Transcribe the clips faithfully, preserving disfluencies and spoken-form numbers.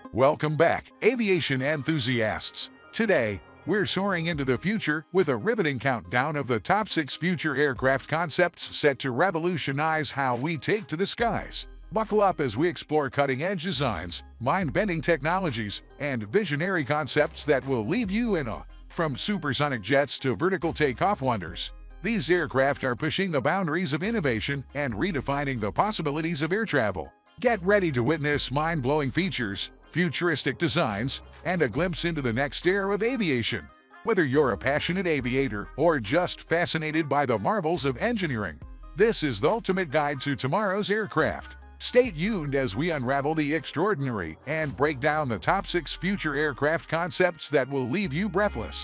Welcome back, aviation enthusiasts. Today, we're soaring into the future with a riveting countdown of the top six future aircraft concepts set to revolutionize how we take to the skies. Buckle up as we explore cutting-edge designs, mind-bending technologies, and visionary concepts that will leave you in awe. From supersonic jets to vertical takeoff wonders, these aircraft are pushing the boundaries of innovation and redefining the possibilities of air travel. Get ready to witness mind-blowing features, futuristic designs, and a glimpse into the next era of aviation. Whether you're a passionate aviator or just fascinated by the marvels of engineering, this is the ultimate guide to tomorrow's aircraft. Stay tuned as we unravel the extraordinary and break down the top six future aircraft concepts that will leave you breathless.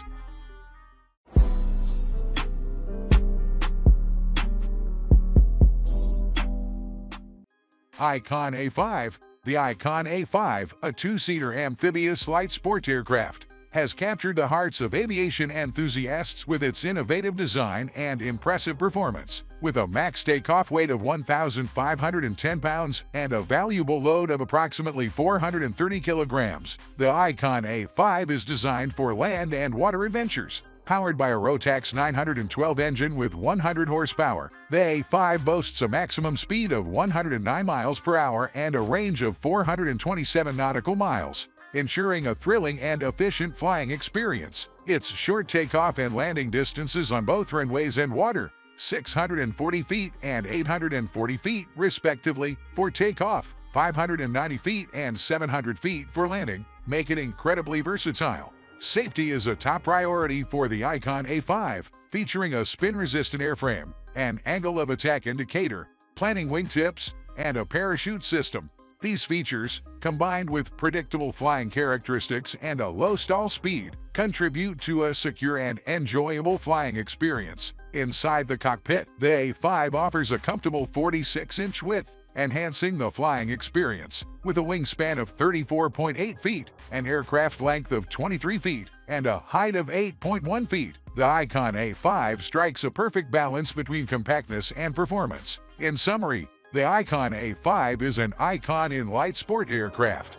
Icon A five. The Icon A five, a two-seater amphibious light sport aircraft, has captured the hearts of aviation enthusiasts with its innovative design and impressive performance. With a max takeoff weight of one thousand five hundred ten pounds and a valuable load of approximately four hundred thirty kilograms, the Icon A five is designed for land and water adventures. Powered by a Rotax nine hundred twelve engine with one hundred horsepower, the A five boasts a maximum speed of one hundred nine miles per hour and a range of four hundred twenty-seven nautical miles, ensuring a thrilling and efficient flying experience. Its short takeoff and landing distances on both runways and water, six hundred forty feet and eight hundred forty feet respectively for takeoff, five hundred ninety feet and seven hundred feet for landing, make it incredibly versatile. Safety is a top priority for the Icon A five, featuring a spin-resistant airframe, an angle of attack indicator, planning wingtips, and a parachute system. These features, combined with predictable flying characteristics and a low stall speed, contribute to a secure and enjoyable flying experience. Inside the cockpit, the A five offers a comfortable forty-six inch width, enhancing the flying experience. With a wingspan of thirty-four point eight feet, an aircraft length of twenty-three feet, and a height of eight point one feet, the Icon A five strikes a perfect balance between compactness and performance. In summary, the Icon A five is an icon in light sport aircraft.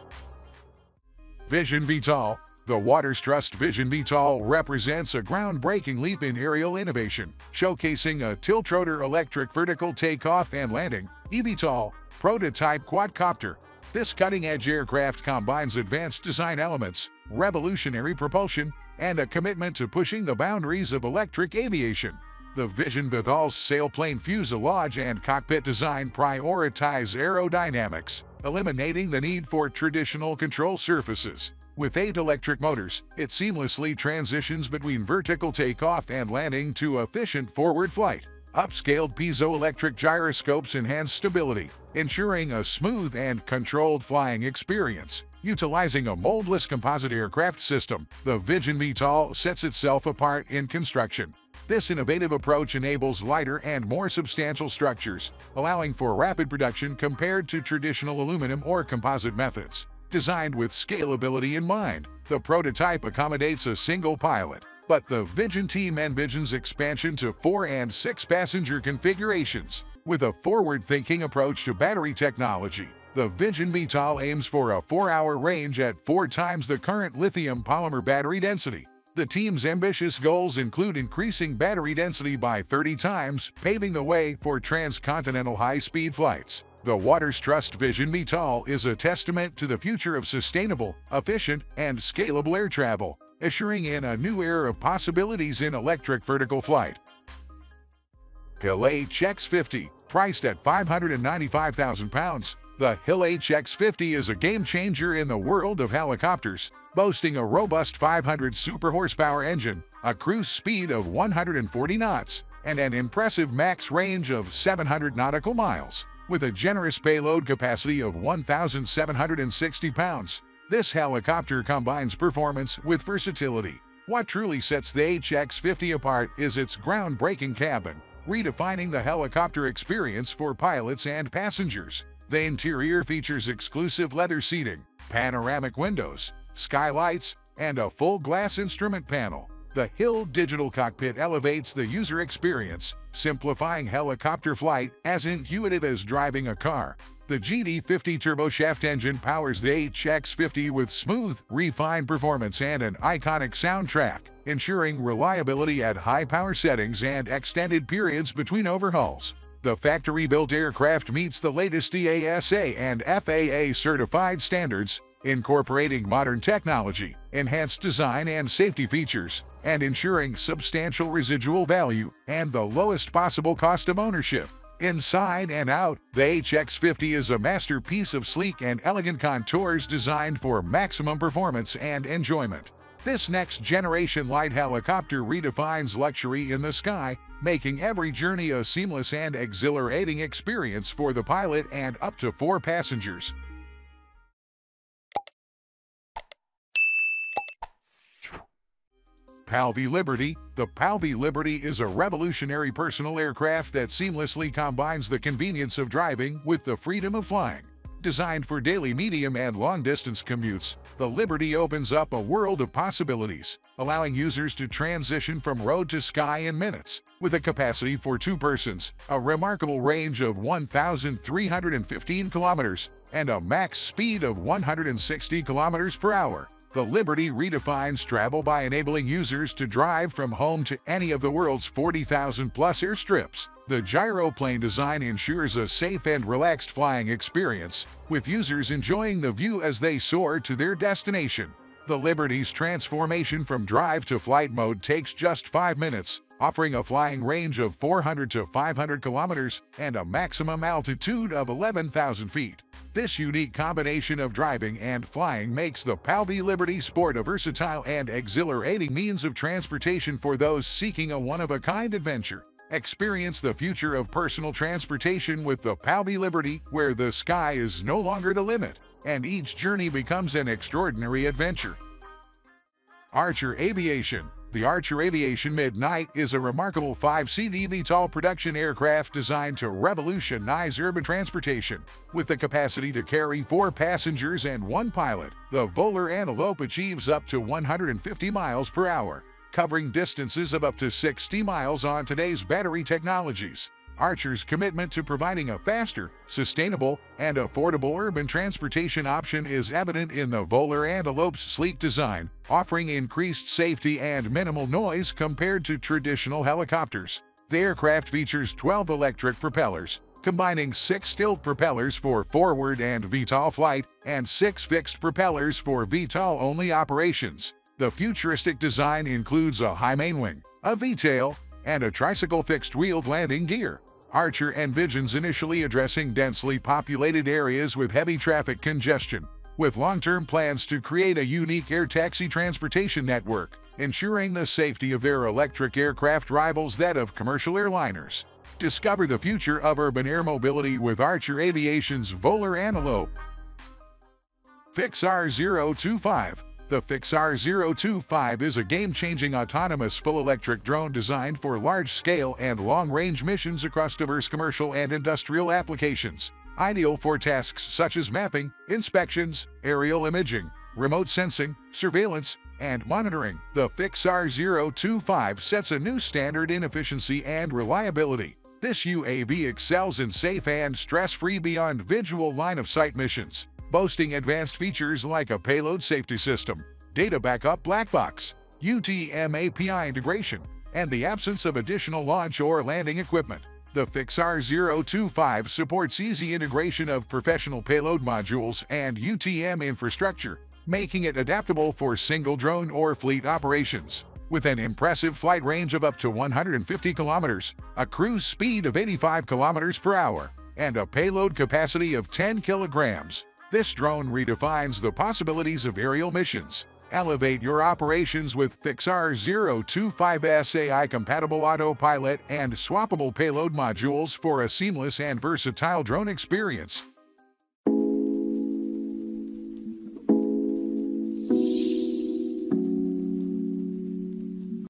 Vision V TOL. The Waters Trust Vision V TOL represents a groundbreaking leap in aerial innovation, showcasing a tiltrotor electric vertical takeoff and landing (E V TOL) prototype quadcopter. This cutting-edge aircraft combines advanced design elements, revolutionary propulsion, and a commitment to pushing the boundaries of electric aviation. The Vision V TOL's sailplane fuselage and cockpit design prioritize aerodynamics, eliminating the need for traditional control surfaces. With eight electric motors, it seamlessly transitions between vertical takeoff and landing to efficient forward flight. Upscaled piezoelectric gyroscopes enhance stability, ensuring a smooth and controlled flying experience. Utilizing a moldless composite aircraft system, the Vision V TOL sets itself apart in construction. This innovative approach enables lighter and more substantial structures, allowing for rapid production compared to traditional aluminum or composite methods. Designed with scalability in mind, the prototype accommodates a single pilot, but the Vision team envisions expansion to four and six passenger configurations. With a forward-thinking approach to battery technology, the Vision V TOL aims for a four hour range at four times the current lithium polymer battery density. The team's ambitious goals include increasing battery density by thirty times, paving the way for transcontinental high-speed flights. The Waters Trust Vision V TOL is a testament to the future of sustainable, efficient, and scalable air travel, ushering in a new era of possibilities in electric vertical flight. Hill H X fifty. Priced at five hundred ninety-five thousand pounds, the Hill H X fifty is a game-changer in the world of helicopters, boasting a robust five hundred super horsepower engine, a cruise speed of one hundred forty knots, and an impressive max range of seven hundred nautical miles. With a generous payload capacity of one thousand seven hundred sixty pounds, this helicopter combines performance with versatility. What truly sets the H X fifty apart is its groundbreaking cabin, redefining the helicopter experience for pilots and passengers. The interior features exclusive leather seating, panoramic windows, skylights, and a full-glass instrument panel. The Hill Digital Cockpit elevates the user experience, simplifying helicopter flight as intuitive as driving a car. The G D fifty turboshaft engine powers the H X fifty with smooth, refined performance and an iconic soundtrack, ensuring reliability at high power settings and extended periods between overhauls. The factory-built aircraft meets the latest E A S A and F A A-certified standards, incorporating modern technology, enhanced design and safety features, and ensuring substantial residual value and the lowest possible cost of ownership. Inside and out, the H X fifty is a masterpiece of sleek and elegant contours designed for maximum performance and enjoyment. This next-generation light helicopter redefines luxury in the sky, making every journey a seamless and exhilarating experience for the pilot and up to four passengers. P A L V Liberty. The P A L V Liberty is a revolutionary personal aircraft that seamlessly combines the convenience of driving with the freedom of flying. Designed for daily medium and long-distance commutes, the Liberty opens up a world of possibilities, allowing users to transition from road to sky in minutes. With a capacity for two persons, a remarkable range of one thousand three hundred fifteen kilometers, and a max speed of one hundred sixty kilometers per hour, the Liberty redefines travel by enabling users to drive from home to any of the world's forty thousand plus airstrips. The gyroplane design ensures a safe and relaxed flying experience, with users enjoying the view as they soar to their destination. The Liberty's transformation from drive to flight mode takes just five minutes, offering a flying range of four hundred to five hundred kilometers and a maximum altitude of eleven thousand feet. This unique combination of driving and flying makes the P A L V Liberty Sport a versatile and exhilarating means of transportation for those seeking a one-of-a-kind adventure. Experience the future of personal transportation with the P A L V Liberty, where the sky is no longer the limit, and each journey becomes an extraordinary adventure. Archer Aviation. The Archer Aviation Midnight is a remarkable five-seat V TOL production aircraft designed to revolutionize urban transportation. With the capacity to carry four passengers and one pilot, the Volar Antelope achieves up to one hundred fifty miles per hour, covering distances of up to sixty miles on today's battery technologies. Archer's commitment to providing a faster, sustainable, and affordable urban transportation option is evident in the Volar Antelope's sleek design, offering increased safety and minimal noise compared to traditional helicopters. The aircraft features twelve electric propellers, combining six stilt propellers for forward and V TOL flight, and six fixed propellers for V TOL-only operations. The futuristic design includes a high main wing, a V-tail, and a tricycle fixed-wheeled landing gear. Archer envisions initially addressing densely populated areas with heavy traffic congestion, with long-term plans to create a unique air taxi transportation network, ensuring the safety of their electric aircraft rivals that of commercial airliners. Discover the future of urban air mobility with Archer Aviation's Volar Antelope. Fixar zero two five. The Fixar zero two five is a game-changing autonomous full-electric drone designed for large-scale and long-range missions across diverse commercial and industrial applications. Ideal for tasks such as mapping, inspections, aerial imaging, remote sensing, surveillance, and monitoring. The Fixar zero two five sets a new standard in efficiency and reliability. This U A V excels in safe and stress-free beyond visual line-of-sight missions, boasting advanced features like a payload safety system, data backup black box, U T M A P I integration, and the absence of additional launch or landing equipment. The Fixar zero two five supports easy integration of professional payload modules and U T M infrastructure, making it adaptable for single drone or fleet operations. With an impressive flight range of up to one hundred fifty kilometers, a cruise speed of eighty-five kilometers per hour, and a payload capacity of ten kilograms, this drone redefines the possibilities of aerial missions. Elevate your operations with Fixar zero two five S A I-compatible autopilot and swappable payload modules for a seamless and versatile drone experience.